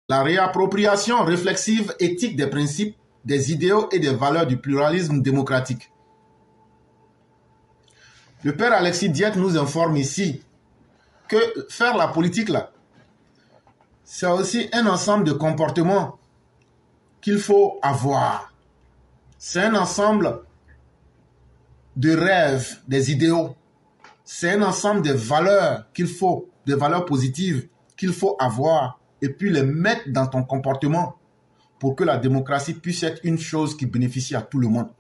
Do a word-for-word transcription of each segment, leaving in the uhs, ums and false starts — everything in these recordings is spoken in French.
La réappropriation réflexive éthique des principes, des idéaux et des valeurs du pluralisme démocratique. Le père Alexis Diette nous informe ici que faire la politique, là, c'est aussi un ensemble de comportements qu'il faut avoir. C'est un ensemble de rêves, des idéaux. C'est un ensemble de valeurs qu'il faut, des valeurs positives qu'il faut avoir et puis les mettre dans ton comportement pour que la démocratie puisse être une chose qui bénéficie à tout le monde.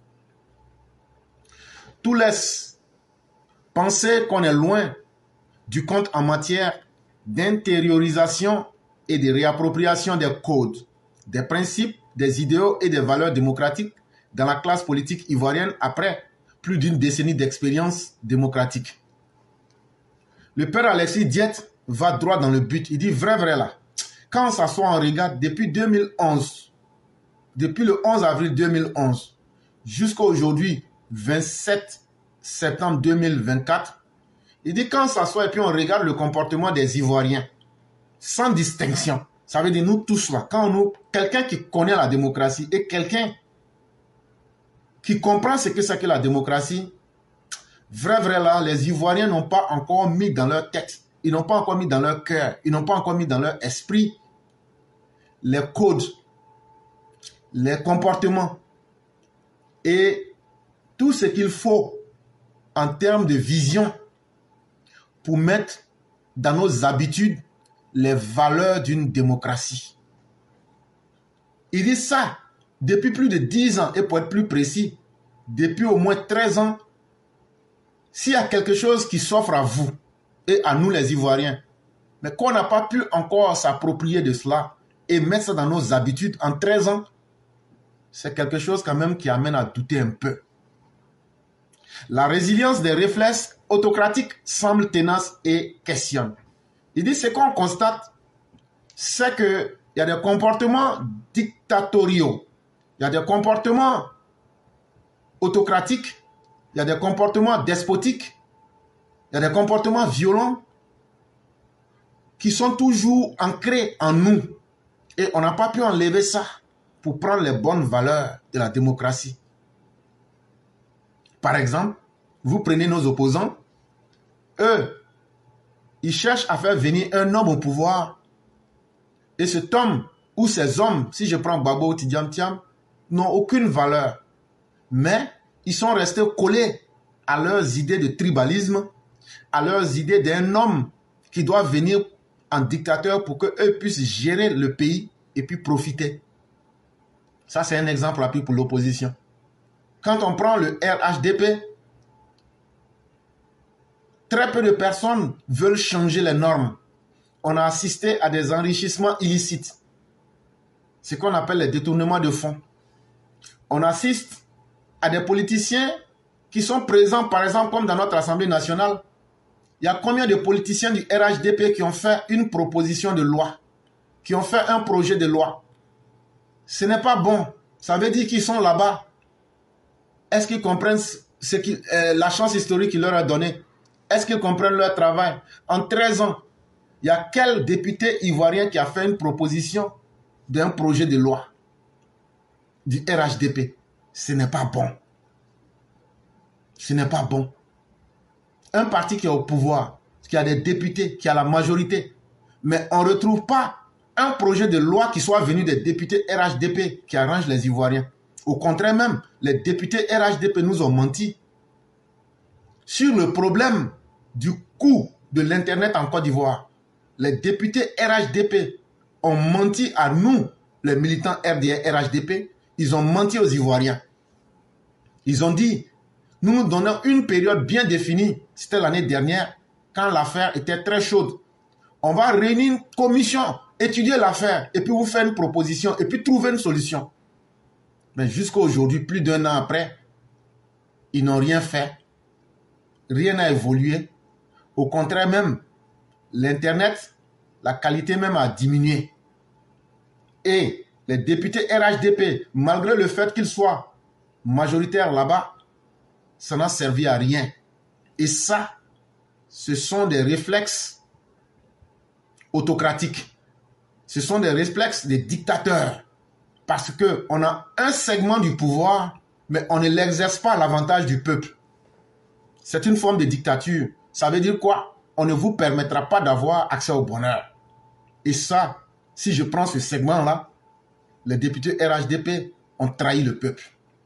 Tout laisse penser qu'on est loin du compte en matière d'intériorisation et de réappropriation des codes, des principes, des idéaux et des valeurs démocratiques dans la classe politique ivoirienne après plus d'une décennie d'expérience démocratique. Le père Alexis Diette va droit dans le but. Il dit vrai, vrai là. Quand on s'assoit, on regarde depuis deux mille onze, depuis le onze avril deux mille onze jusqu'à aujourd'hui, vingt-sept septembre deux mille vingt-quatre, il dit quand on s'assoit et puis on regarde le comportement des Ivoiriens, sans distinction. Ça veut dire nous tous là, quand nous, quelqu'un qui connaît la démocratie et quelqu'un qui comprend ce que c'est que la démocratie, vrai, vrai là, les Ivoiriens n'ont pas encore mis dans leur tête, ils n'ont pas encore mis dans leur cœur, ils n'ont pas encore mis dans leur esprit les codes, les comportements et tout ce qu'il faut en termes de vision pour mettre dans nos habitudes les valeurs d'une démocratie. Il dit ça depuis plus de dix ans et pour être plus précis, depuis au moins treize ans. S'il y a quelque chose qui s'offre à vous et à nous les Ivoiriens, mais qu'on n'a pas pu encore s'approprier de cela et mettre ça dans nos habitudes en treize ans, c'est quelque chose quand même qui amène à douter un peu. La résilience des réflexes autocratiques semble tenace et questionne. Il dit ce qu'on constate, c'est qu'il y a des comportements dictatoriaux, il y a des comportements autocratiques, il y a des comportements despotiques, il y a des comportements violents qui sont toujours ancrés en nous. Et on n'a pas pu enlever ça pour prendre les bonnes valeurs de la démocratie. Par exemple, vous prenez nos opposants, eux, ils cherchent à faire venir un homme au pouvoir. Et cet homme ou ces hommes, si je prends Babo ou Tidiam Thiam, n'ont aucune valeur. Mais ils sont restés collés à leurs idées de tribalisme, à leurs idées d'un homme qui doit venir en dictateur pour qu'eux puissent gérer le pays et puis profiter. Ça, c'est un exemple appui pour l'opposition. Quand on prend le R H D P, très peu de personnes veulent changer les normes. On a assisté à des enrichissements illicites. Ce qu'on appelle les détournements de fonds. On assiste à des politiciens qui sont présents, par exemple, comme dans notre Assemblée nationale. Il y a combien de politiciens du R H D P qui ont fait une proposition de loi, qui ont fait un projet de loi? Ce n'est pas bon. Ça veut dire qu'ils sont là-bas. Est-ce qu'ils comprennent ce qui, euh, la chance historique qu'il leur a donnée? Est-ce qu'ils comprennent leur travail? En treize ans, il y a quel député ivoirien qui a fait une proposition d'un projet de loi du R H D P? Ce n'est pas bon. Ce n'est pas bon. Un parti qui est au pouvoir, qui a des députés, qui a la majorité, mais on ne retrouve pas un projet de loi qui soit venu des députés R H D P qui arrange les Ivoiriens. Au contraire même, les députés R H D P nous ont menti sur le problème du coût de l'Internet en Côte d'Ivoire. Les députés R H D P ont menti à nous, les militants R D R H D P. Ils ont menti aux Ivoiriens. Ils ont dit, nous nous donnons une période bien définie. C'était l'année dernière, quand l'affaire était très chaude. On va réunir une commission, étudier l'affaire, et puis vous faire une proposition, et puis trouver une solution. Mais jusqu'à aujourd'hui, plus d'un an après, ils n'ont rien fait. Rien n'a évolué. Au contraire même, l'Internet, la qualité même a diminué. Et les députés R H D P, malgré le fait qu'ils soient majoritaires là-bas, ça n'a servi à rien. Et ça, ce sont des réflexes autocratiques. Ce sont des réflexes des dictateurs. Parce qu'on a un segment du pouvoir, mais on ne l'exerce pas à l'avantage du peuple. C'est une forme de dictature. Ça veut dire quoi? On ne vous permettra pas d'avoir accès au bonheur. Et ça, si je prends ce segment-là, les députés R H D P ont trahi le peuple.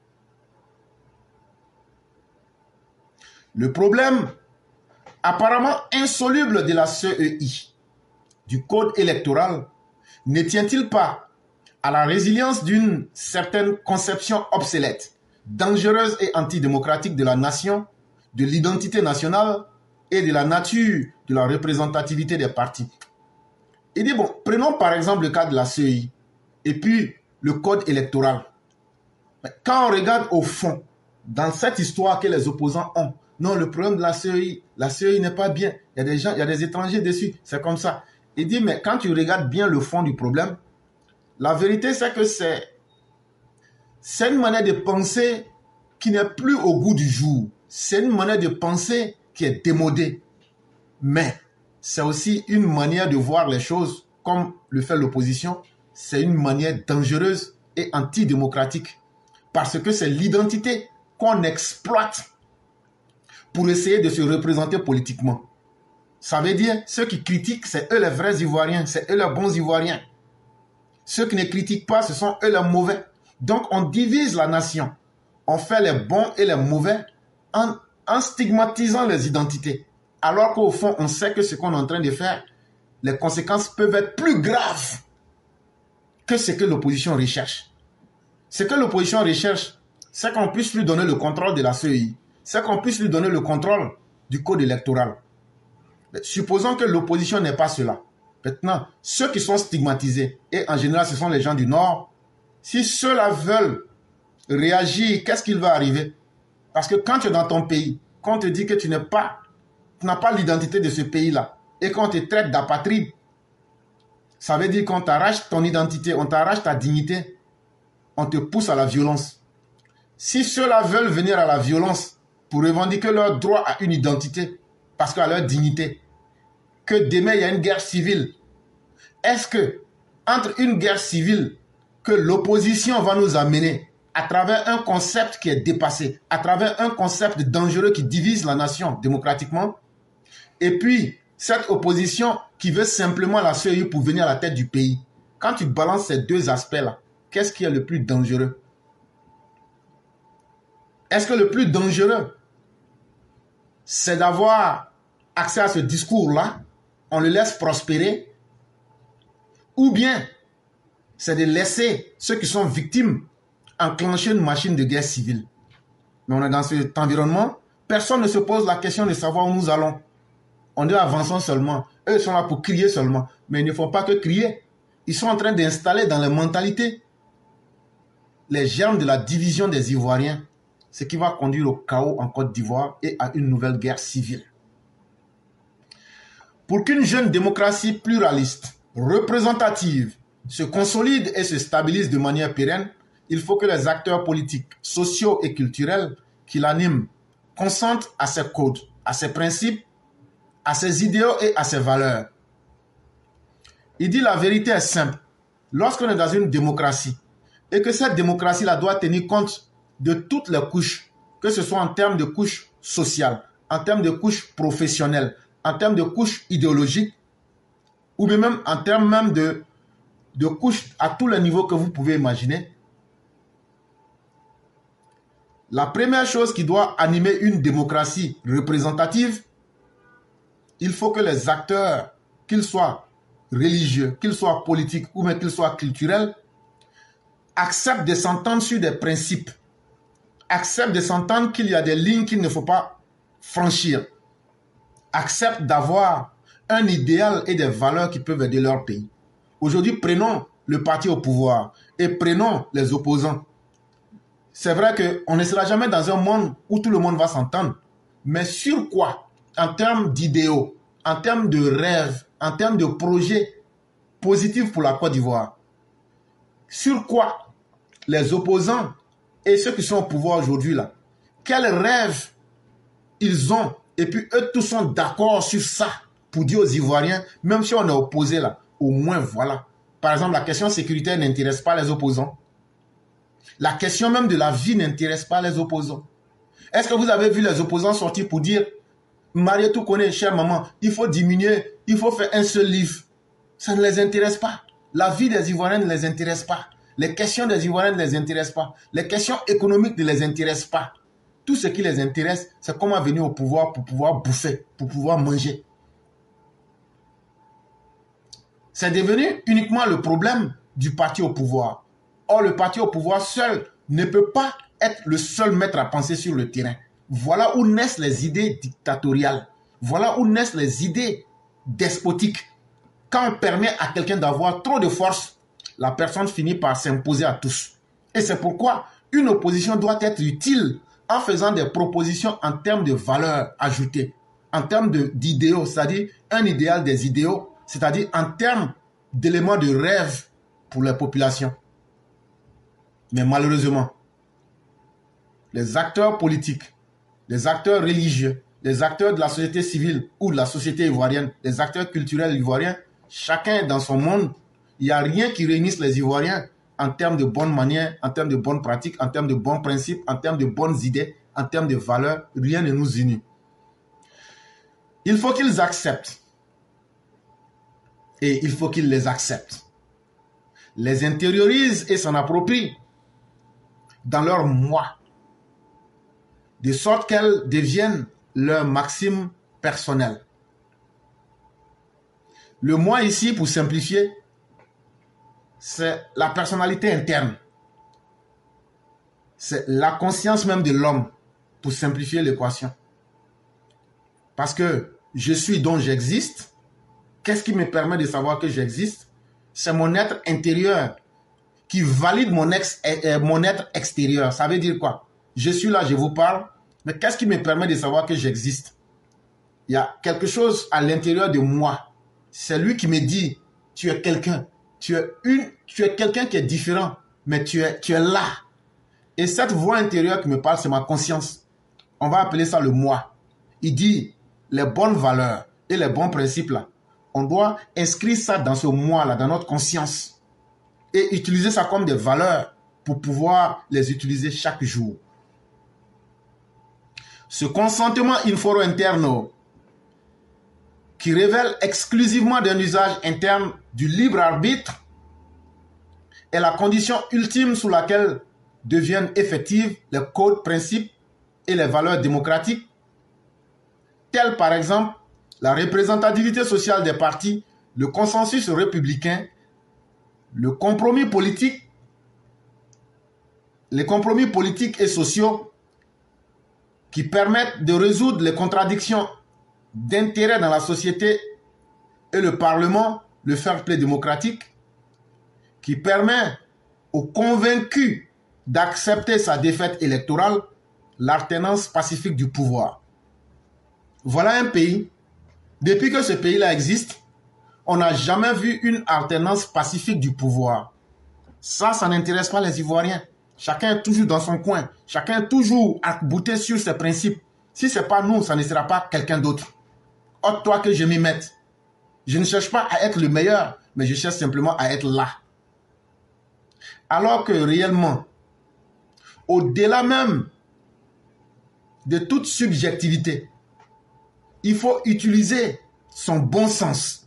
Le problème apparemment insoluble de la C E I, du code électoral, ne tient-il pas à la résilience d'une certaine conception obsolète, dangereuse et antidémocratique de la nation, de l'identité nationale et de la nature de la représentativité des partis? Il dit, bon, prenons par exemple le cas de la C E I et puis le code électoral. Quand on regarde au fond, dans cette histoire que les opposants ont, non, le problème de la C E I, la C E I n'est pas bien. Il y a des gens, il y a des étrangers dessus. C'est comme ça. Il dit, mais quand tu regardes bien le fond du problème, la vérité, c'est que c'est c'est une manière de penser qui n'est plus au goût du jour. C'est une manière de penser qui est démodée. Mais c'est aussi une manière de voir les choses comme le fait l'opposition. C'est une manière dangereuse et antidémocratique. Parce que c'est l'identité qu'on exploite pour essayer de se représenter politiquement. Ça veut dire, ceux qui critiquent, c'est eux les vrais Ivoiriens, c'est eux les bons Ivoiriens. Ceux qui ne critiquent pas, ce sont eux les mauvais. Donc, on divise la nation. On fait les bons et les mauvais en, en stigmatisant les identités. Alors qu'au fond, on sait que ce qu'on est en train de faire, les conséquences peuvent être plus graves que ce que l'opposition recherche. Ce que l'opposition recherche, c'est qu'on puisse lui donner le contrôle de la C E I. C'est qu'on puisse lui donner le contrôle du code électoral. Mais supposons que l'opposition n'est pas cela. Maintenant, ceux qui sont stigmatisés, et en général ce sont les gens du Nord, si ceux-là veulent réagir, qu'est-ce qu'il va arriver? Parce que quand tu es dans ton pays, quand on te dit que tu n'es pas, tu n'as pas l'identité de ce pays-là, et qu'on te traite d'apatride, ça veut dire qu'on t'arrache ton identité, on t'arrache ta dignité, on te pousse à la violence. Si ceux-là veulent venir à la violence pour revendiquer leur droit à une identité, parce qu'à leur dignité, que demain il y a une guerre civile, est-ce que entre une guerre civile que l'opposition va nous amener à travers un concept qui est dépassé, à travers un concept dangereux qui divise la nation démocratiquement, et puis cette opposition qui veut simplement la C E I pour venir à la tête du pays, quand tu balances ces deux aspects-là, qu'est-ce qui est le plus dangereux? Est-ce que le plus dangereux, c'est d'avoir accès à ce discours-là, on le laisse prospérer, ou bien c'est de laisser ceux qui sont victimes enclencher une machine de guerre civile? Mais on est dans cet environnement, personne ne se pose la question de savoir où nous allons. On dit avançons seulement. Eux sont là pour crier seulement, mais ils ne font pas que crier. Ils sont en train d'installer dans les mentalités les germes de la division des Ivoiriens, ce qui va conduire au chaos en Côte d'Ivoire et à une nouvelle guerre civile. Pour qu'une jeune démocratie pluraliste, représentative, se consolide et se stabilise de manière pérenne, il faut que les acteurs politiques, sociaux et culturels qui l'animent consentent à ses codes, à ses principes, à ses idéaux et à ses valeurs. Il dit la vérité est simple. Lorsqu'on est dans une démocratie et que cette démocratie-là doit tenir compte de toutes les couches, que ce soit en termes de couches sociales, en termes de couches professionnelles, en termes de couches idéologiques, ou bien même en termes même de, de couches à tous les niveaux que vous pouvez imaginer, la première chose qui doit animer une démocratie représentative, il faut que les acteurs, qu'ils soient religieux, qu'ils soient politiques ou même qu'ils soient culturels, acceptent de s'entendre sur des principes, acceptent de s'entendre qu'il y a des lignes qu'il ne faut pas franchir, acceptent d'avoir un idéal et des valeurs qui peuvent aider leur pays. Aujourd'hui, prenons le parti au pouvoir et prenons les opposants. C'est vrai qu'on ne sera jamais dans un monde où tout le monde va s'entendre, mais sur quoi? En termes d'idéaux, en termes de rêves, en termes de projets positifs pour la Côte d'Ivoire. Sur quoi les opposants et ceux qui sont au pouvoir aujourd'hui là, quels rêves ils ont, et puis eux tous sont d'accord sur ça pour dire aux Ivoiriens, même si on est opposé là, au moins voilà, Par exemple, la question sécuritaire n'intéresse pas les opposants. La question même de la vie n'intéresse pas les opposants. Est-ce que vous avez vu les opposants sortir pour dire « Marietou connaît, chère maman, il faut diminuer, il faut faire un seul livre ». Ça ne les intéresse pas. La vie des Ivoiriens ne les intéresse pas. Les questions des Ivoiriens ne les intéressent pas. Les questions économiques ne les intéressent pas. Tout ce qui les intéresse, c'est comment venir au pouvoir pour pouvoir bouffer, pour pouvoir manger. C'est devenu uniquement le problème du parti au pouvoir. Or, le parti au pouvoir seul ne peut pas être le seul maître à penser sur le terrain. Voilà où naissent les idées dictatoriales. Voilà où naissent les idées despotiques. Quand on permet à quelqu'un d'avoir trop de force, la personne finit par s'imposer à tous. Et c'est pourquoi une opposition doit être utile en faisant des propositions en termes de valeurs ajoutées, en termes d'idéaux, c'est-à-dire un idéal des idéaux, c'est-à-dire en termes d'éléments de rêve pour les populations. Mais malheureusement, les acteurs politiques, les acteurs religieux, les acteurs de la société civile ou de la société ivoirienne, les acteurs culturels ivoiriens, chacun dans son monde, il n'y a rien qui réunisse les Ivoiriens en termes de bonnes manières, en termes de bonnes pratiques, en termes de bons principes, en termes de bonnes idées, en termes de valeurs. Rien ne nous unit. Il faut qu'ils acceptent. Et il faut qu'ils les acceptent. Les intériorisent et s'en approprient dans leur moi, de sorte qu'elles deviennent leur maxime personnelle. Le moi ici, pour simplifier, c'est la personnalité interne. C'est la conscience même de l'homme, pour simplifier l'équation. Parce que je suis donc j'existe. Qu'est-ce qui me permet de savoir que j'existe? C'est mon être intérieur qui valide mon, ex, euh, mon être extérieur. Ça veut dire quoi? Je suis là, je vous parle, mais qu'est-ce qui me permet de savoir que j'existe? Il y a quelque chose à l'intérieur de moi. C'est lui qui me dit, tu es quelqu'un. Tu es, une, tu es quelqu'un qui est différent, mais tu es, tu es là. Et cette voix intérieure qui me parle, c'est ma conscience. On va appeler ça le moi. Il dit, les bonnes valeurs et les bons principes là, on doit inscrire ça dans ce moi-là, dans notre conscience. Et utiliser ça comme des valeurs pour pouvoir les utiliser chaque jour. Ce consentement in foro interno qui révèle exclusivement d'un usage interne du libre arbitre est la condition ultime sous laquelle deviennent effectives les codes, principes et les valeurs démocratiques, tels par exemple la représentativité sociale des partis, le consensus républicain, le compromis politique, les compromis politiques et sociaux qui permettent de résoudre les contradictions d'intérêt dans la société et le Parlement, le fair play démocratique, qui permet aux convaincus d'accepter sa défaite électorale, l'alternance pacifique du pouvoir. Voilà un pays. Depuis que ce pays-là existe, on n'a jamais vu une alternance pacifique du pouvoir. Ça, ça n'intéresse pas les Ivoiriens. Chacun est toujours dans son coin. Chacun est toujours arc-bouté sur ses principes. Si ce n'est pas nous, ça ne sera pas quelqu'un d'autre. Ôte-toi que je m'y mette. Je ne cherche pas à être le meilleur, mais je cherche simplement à être là. Alors que réellement, au-delà même de toute subjectivité, il faut utiliser son bon sens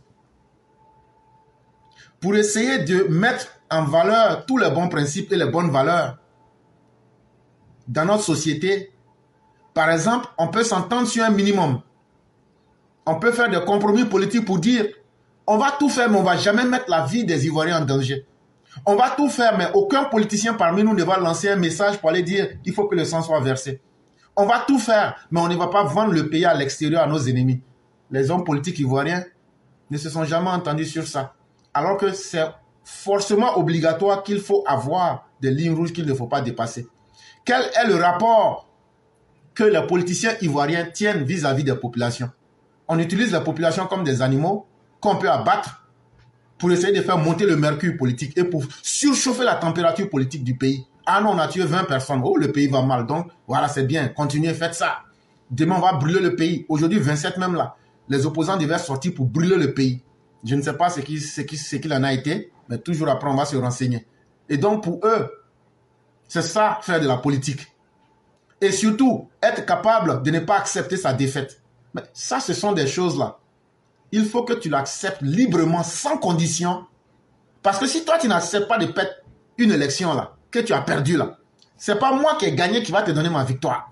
pour essayer de mettre en valeur tous les bons principes et les bonnes valeurs dans notre société. Par exemple, on peut s'entendre sur un minimum. On peut faire des compromis politiques pour dire on va tout faire, mais on ne va jamais mettre la vie des Ivoiriens en danger. On va tout faire, mais aucun politicien parmi nous ne va lancer un message pour aller dire il faut que le sang soit versé. On va tout faire, mais on ne va pas vendre le pays à l'extérieur à nos ennemis. Les hommes politiques ivoiriens ne se sont jamais entendus sur ça. Alors que c'est forcément obligatoire qu'il faut avoir des lignes rouges qu'il ne faut pas dépasser. Quel est le rapport que les politiciens ivoiriens tiennent vis-à-vis des populations? On utilise les populations comme des animaux qu'on peut abattre pour essayer de faire monter le mercure politique et pour surchauffer la température politique du pays. Ah non, on a tué vingt personnes. Oh, le pays va mal. Donc, voilà, c'est bien. Continuez, faites ça. Demain, on va brûler le pays. Aujourd'hui, vingt-sept même là. Les opposants devaient sortir pour brûler le pays. Je ne sais pas ce qu'il ce qui, ce qu'il en a été. Mais toujours après, on va se renseigner. Et donc, pour eux, c'est ça, faire de la politique. Et surtout, être capable de ne pas accepter sa défaite. Mais ça, ce sont des choses-là. Il faut que tu l'acceptes librement, sans condition. Parce que si toi, tu n'acceptes pas de perdre une élection, là, que tu as perdu, là, c'est pas moi qui ai gagné qui va te donner ma victoire.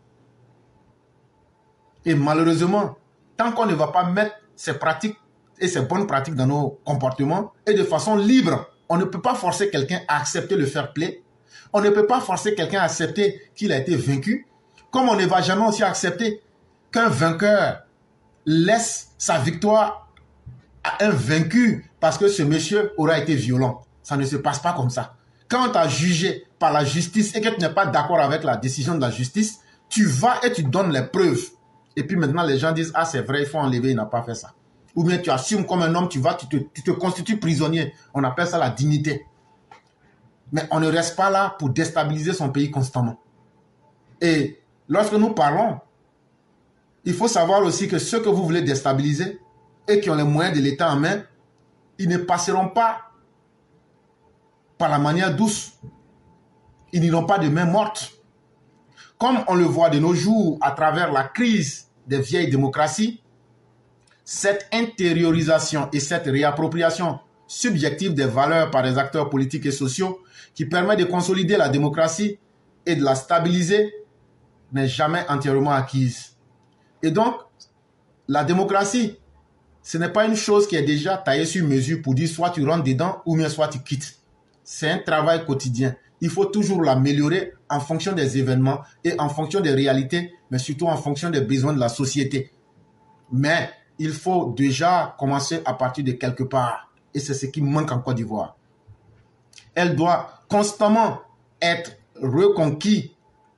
Et malheureusement, tant qu'on ne va pas mettre ces pratiques et ces bonnes pratiques dans nos comportements, et de façon libre, on ne peut pas forcer quelqu'un à accepter le fair play. On ne peut pas forcer quelqu'un à accepter qu'il a été vaincu. Comme on ne va jamais aussi accepter qu'un vainqueur laisse sa victoire à un vaincu parce que ce monsieur aura été violent. Ça ne se passe pas comme ça. Quand on t'a jugé par la justice et que tu n'es pas d'accord avec la décision de la justice, tu vas et tu donnes les preuves. Et puis maintenant, les gens disent, ah c'est vrai, il faut enlever, il n'a pas fait ça. Ou bien tu assumes comme un homme, tu vas, tu te, tu te constitues prisonnier. On appelle ça la dignité. Mais on ne reste pas là pour déstabiliser son pays constamment. Et lorsque nous parlons, il faut savoir aussi que ceux que vous voulez déstabiliser et qui ont les moyens de l'État en main, ils ne passeront pas par la manière douce. Ils n'iront pas de main morte. Comme on le voit de nos jours à travers la crise des vieilles démocraties, cette intériorisation et cette réappropriation subjective des valeurs par les acteurs politiques et sociaux qui permet de consolider la démocratie et de la stabiliser n'est jamais entièrement acquise. Et donc, la démocratie, ce n'est pas une chose qui est déjà taillée sur mesure pour dire soit tu rentres dedans ou bien soit tu quittes. C'est un travail quotidien. Il faut toujours l'améliorer en fonction des événements et en fonction des réalités, mais surtout en fonction des besoins de la société. Mais il faut déjà commencer à partir de quelque part. Et c'est ce qui manque en Côte d'Ivoire. Elle doit constamment être reconquise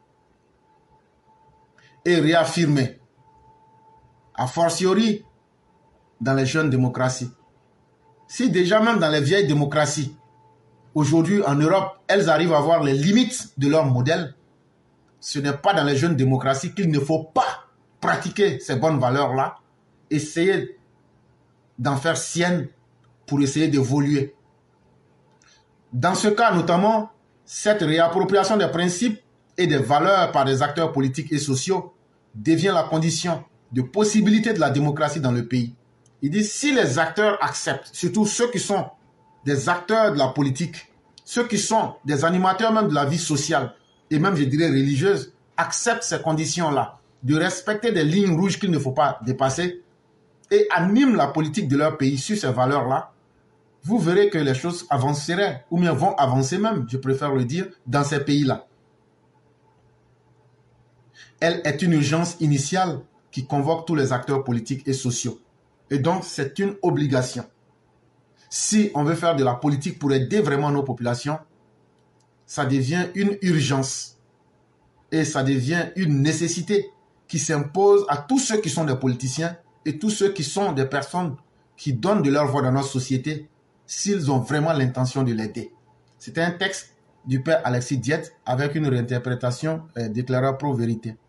et réaffirmée. A fortiori, dans les jeunes démocraties. Si déjà même dans les vieilles démocraties, aujourd'hui en Europe, elles arrivent à voir les limites de leur modèle, ce n'est pas dans les jeunes démocraties qu'il ne faut pas pratiquer ces bonnes valeurs-là, essayer d'en faire sienne pour essayer d'évoluer. Dans ce cas notamment, cette réappropriation des principes et des valeurs par des acteurs politiques et sociaux devient la condition de possibilité de la démocratie dans le pays. Il dit si les acteurs acceptent, surtout ceux qui sont des acteurs de la politique, ceux qui sont des animateurs même de la vie sociale et même je dirais religieuse, acceptent ces conditions-là, de respecter des lignes rouges qu'il ne faut pas dépasser et animent la politique de leur pays sur ces valeurs-là, vous verrez que les choses avanceraient ou bien vont avancer même, je préfère le dire, dans ces pays-là. Elle est une urgence initiale qui convoque tous les acteurs politiques et sociaux. Et donc, c'est une obligation. Si on veut faire de la politique pour aider vraiment nos populations, ça devient une urgence. Et ça devient une nécessité qui s'impose à tous ceux qui sont des politiciens et tous ceux qui sont des personnes qui donnent de leur voix dans notre société s'ils ont vraiment l'intention de l'aider. C'était un texte du père Alexis Diet avec une réinterprétation euh, déclarée pro vérité.